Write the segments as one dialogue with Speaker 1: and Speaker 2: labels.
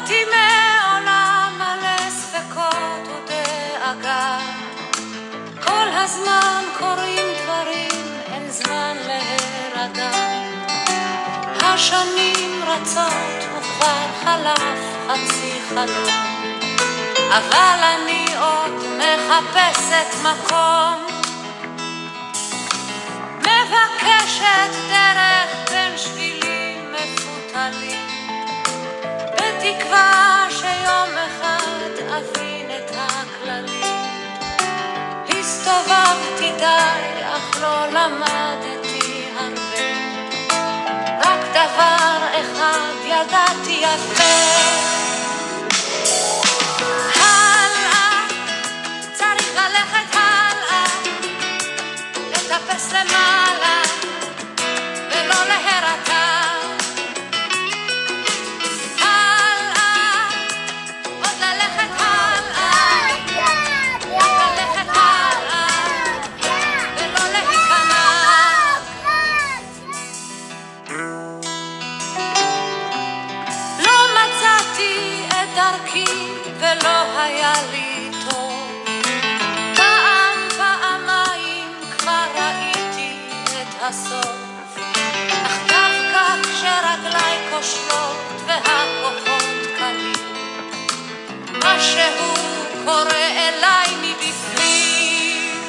Speaker 1: באתי מעולם מלא ספקות ודאגה, כל הזמן קורים דברים, אין זמן להירגע. השנים רצות וכבר חלף חצי חלום, אבל אני עוד מחפשת מקום, מבקשת דרך בין שבילים מפותלים, בתקווה שיום אחד אבין את הכללים. הסתובבתי די אך לא למדתי הרבה, רק דבר אחד ידעתי יפה, הלאה, צריך ללכת הלאה, לטפס למעלה ולא להירתע, הלאה, עוד ללכת הלאה, רק ללכת הלאה ולא להיכנע. לא מצאתי את דרכי ולא היה לי טוב, פעמיים כבר ראיתי את הסוף, אך דווקא כשרגליי כושלות והכוחות קלים, משהו קורא אליי מבפנים,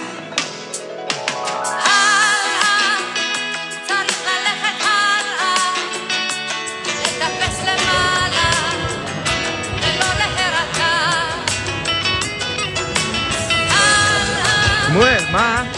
Speaker 1: הלאה, צריך ללכת הלאה, לטפס למעלה ולא להירתע, הלאה,
Speaker 2: שמואל, מה?